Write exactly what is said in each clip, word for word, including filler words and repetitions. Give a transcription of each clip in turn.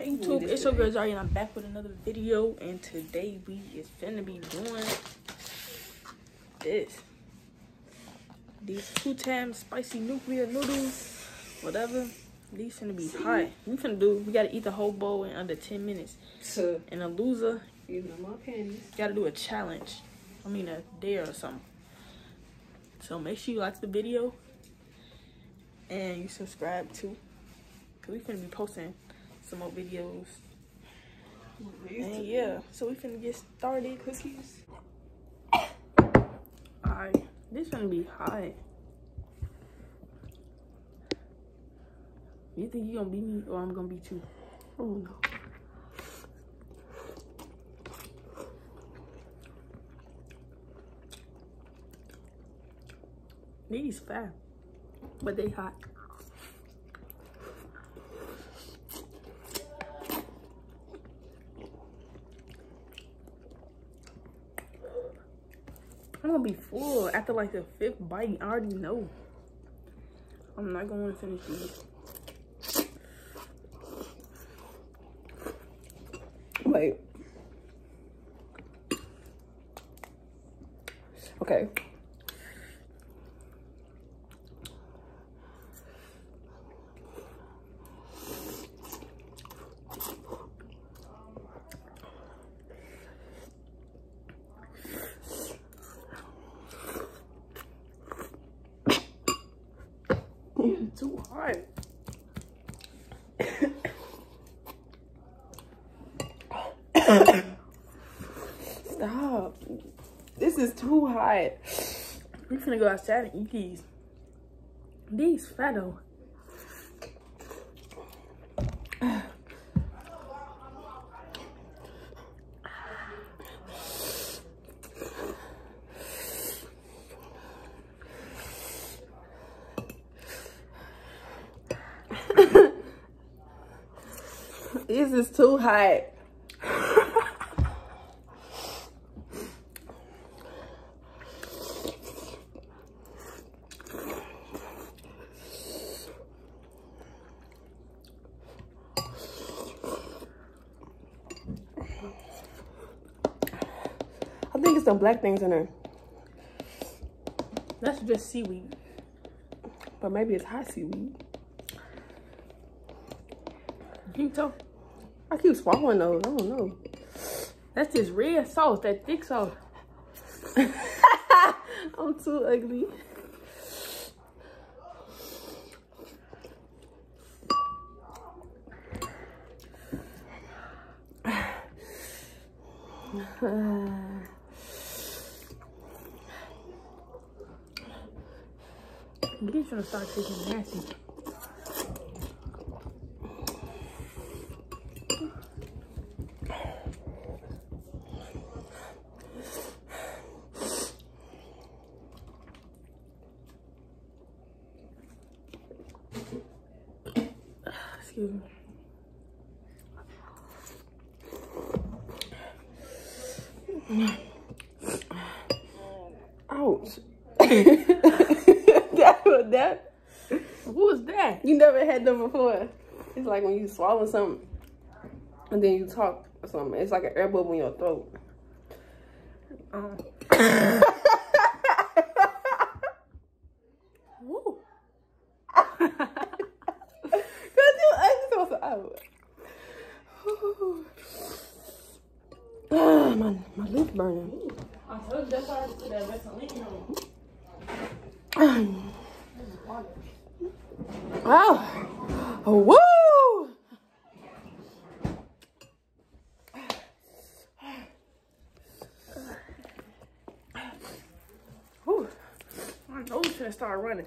Hey YouTube, it's your girl Zari and I'm back with another video, and today we is finna be doing this. These two times spicy nuclear noodles, whatever. These finna be hot. We finna do, we gotta eat the whole bowl in under ten minutes. So, and a loser, you know my panties. Gotta do a challenge. I mean a dare or something. So make sure you like the video and you subscribe too. Cause we finna be posting some more videos. And yeah, so we finna get started. Cookies. Alright, this finna be hot. You think you gonna beat me or I'm gonna beat you? Oh no. These fat, but they hot. I'm gonna be full after like the fifth bite. I already know. I'm not gonna wanna finish these. Wait. Okay. It's too hard. Stop. This is too hot. We finna go outside and eat these. These fatto. This is too hot. I think it's some black things in there. That's just seaweed. But maybe it's hot seaweed. You think so? I keep swallowing those. I don't know. That's this red sauce, that thick sauce. I'm too ugly. These gonna start tasting nasty. Excuse me. Ouch. that, that. Who was that? You never had them before. It's like when you swallow something and then you talk or something. It's like an air bubble in your throat. Um. Woo. Ah, my, my lips burning. I told you that's why I put that Vaseline on. Oh, woo! Whew. My nose is gonna start running.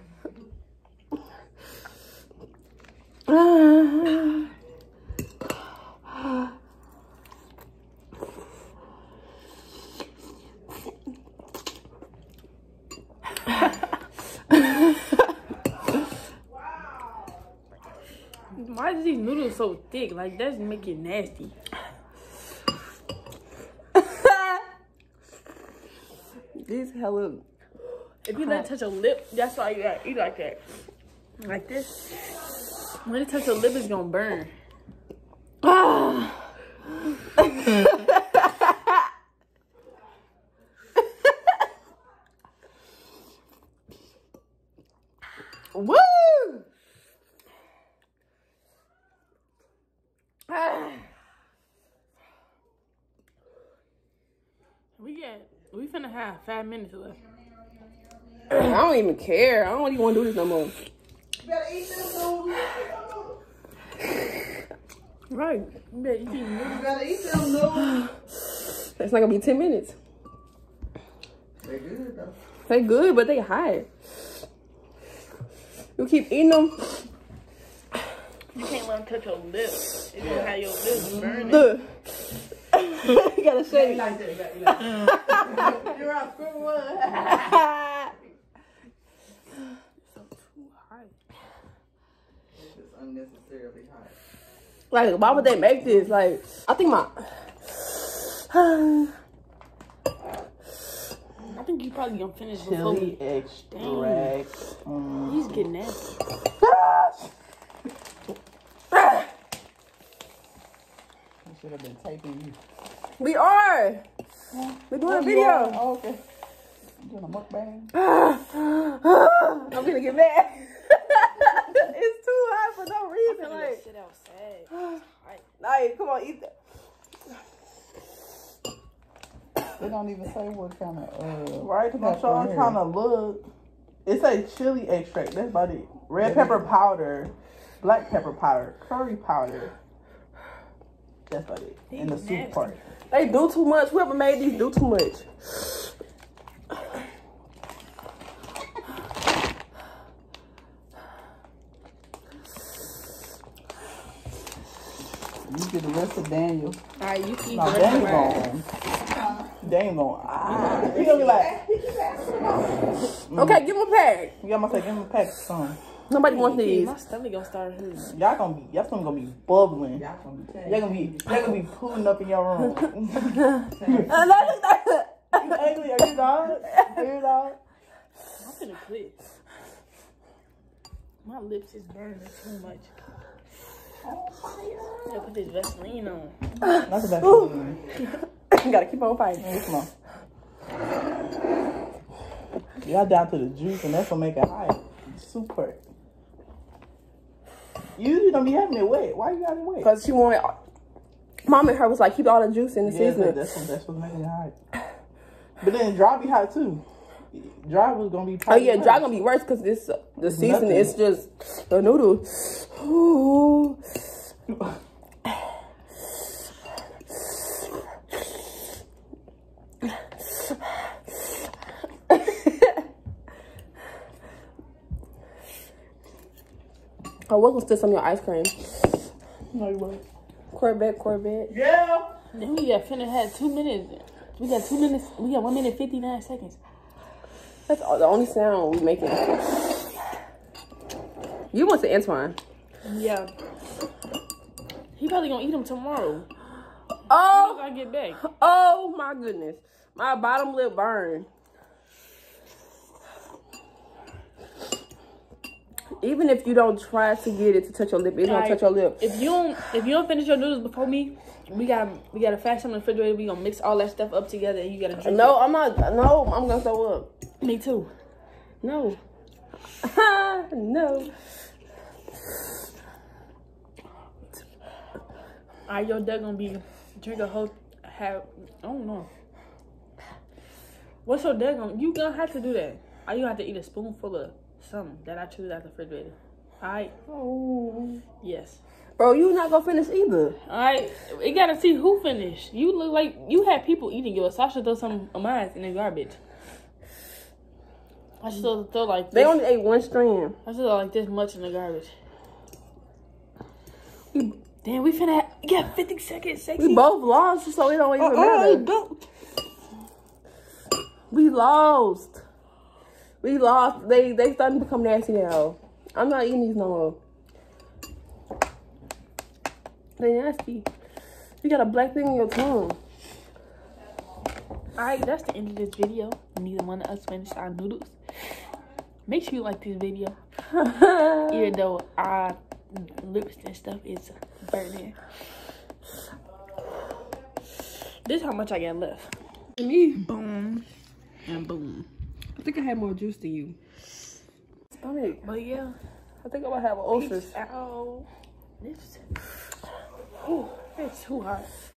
Uh, Why is these noodles so thick? Like, that's make it nasty. These hella. If you let it touch a lip, that's why you gotta eat like that. Like this. When it touch your lip, it's gonna burn. Ah. Woo! Ah. We get, we finna have five minutes left. I don't even care. I don't even want to do this no more. You better eat them noodles. Right. You better eat these noodles. You better eat them noodles. That's not gonna be ten minutes. They good though. They good, but they hot. You keep eating them. You can't let them touch your lips. It's gonna have your lips burning. Look. You gotta shake. Like that, like that. You're out for one. Too hot. It's unnecessarily hot. Like, why would they make this? Like, I think my. I think you probably gonna finish before Chili me. extract. Mm. He's getting nasty. I should have been taping you. We are. We're doing a video. Oh, okay. You doing a mukbang? I'm gonna get mad. It's too hot for no reason. I'm Like, sit outside. like, come on, eat that. They don't even say what kind of uh Right, because I'm pepper sure I'm here. trying to look. It say chili extract. That's about it. Red pepper powder, black pepper powder, curry powder. That's about it. And the soup nasty. part. They do too much. Whoever made these do too much. You get the rest of Daniel. Alright, you keep No, the rest Daniel of mine. going. Daniel going. Ah. He gonna be like, Okay, give them a pack. you got my say, give him a pack of some. Nobody wants these. My stomach gonna start hurting. Y'all gonna be, y'all gonna be bubbling. Y'all gonna be Y'all gonna be, y'all gonna be pulling up in your room. Uh, look, look, look. You ugly, are you dog? Are you dog? I'm finna quit. My lips is burning too much. I gotta put this Vaseline on. Not the best. You gotta keep on fighting. Come on. Y'all down to the juice, and that's gonna make it hot. Super. You usually don't be having it wet. Why you got it wet? Because she wanted. Mom and her was like, keep all the juice in the Yeah, seasoning. that's what that's what's making it hot. But then dry be hot too. Dry was gonna be. Oh probably yeah, dry worse. gonna be worse because this uh, the seasoning. Nothing. It's just the noodle. Ooh. Oh, what was this on your ice cream? No, you won't. Corvette, Corvette. Yeah. Then we got finna had two minutes. We got two minutes. We got one minute fifty nine seconds. That's all, the only sound we making. You went to Antoine. Yeah. He probably gonna eat them tomorrow. Oh, I get back. oh my goodness. My bottom lip burned. Even if you don't try to get it to touch your lip, it don't Alright, touch your lip. If you don't, if you don't finish your noodles before me, we got we got a fast in the refrigerator. We gonna mix all that stuff up together, and you gotta drink. No, I'm not. No, I'm gonna throw up. it. Me too. No. No. Alright, your dad gonna be drink a whole have. I don't know. What's your dad gonna? You gonna have to do that. Or you have to eat a spoonful of something that I choose out the refrigerator. Alright. Oh. Yes. Bro, you not gonna finish either. Alright. We gotta see who finished. You look like you had people eating yours. So I should throw some of mine in the garbage. I should throw like this. They only ate one strand. I should throw like this much in the garbage. We, Damn, we finna have, get fifty seconds. Sexy. we both lost, so it don't even matter. Don't. We lost. We lost. They they starting to become nasty now. I'm not eating these no more. They nasty. You got a black thing in your tongue. Alright, that's the end of this video. Neither one of us finished our noodles. Make sure you like this video. Even though our lips and stuff is burning. This is how much I got left. And me, Boom. And boom. I think I had more juice than you. Stomach. But yeah. I think I'm gonna have ulcers. Ow. This, whew, it's too hot.